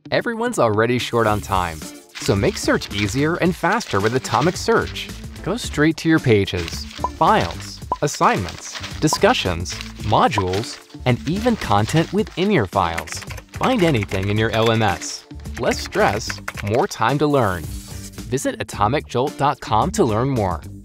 Everyone's already short on time, so make search easier and faster with Atomic Search. Go straight to your pages, files, assignments, discussions, modules, and even content within your files. Find anything in your LMS. Less stress, more time to learn. Visit atomicjolt.com to learn more.